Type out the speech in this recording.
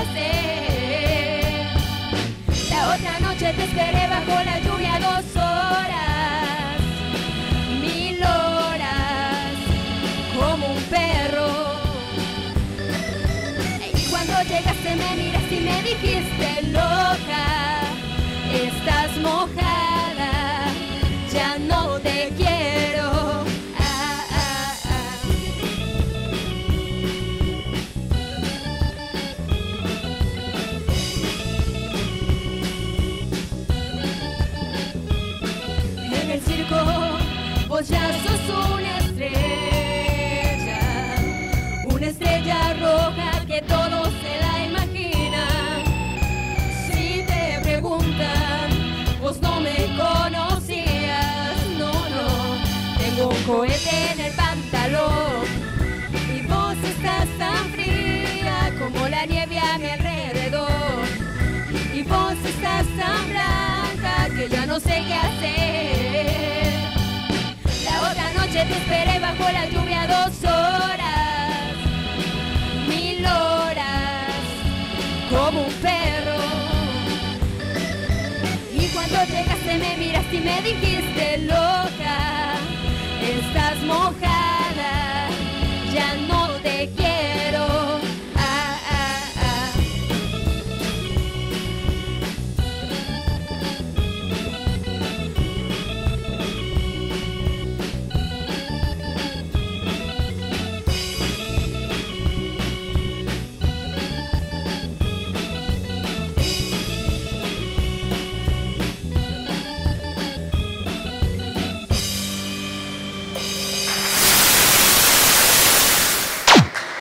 hacer. La otra noche te esperé bajo la lluvia 2 horas, 1000 horas, como un perro. Y cuando llegaste me miraste y me dijiste: loca, estás mojada, ya no te quiero. En el circo vos ya sos una estrella roja que todos se la imaginan. Si te preguntan, vos no me conocías, no, tengo un cohete en el pantalón y vos estás tan fría como la nieve a mi alrededor, y vos estás tan blanca que ya no sé qué hacer. La otra noche te esperé bajo la lluvia 2 horas, 1000 horas, como un perro. Y cuando llegaste me miraste y me dijiste: loca, estás mojada.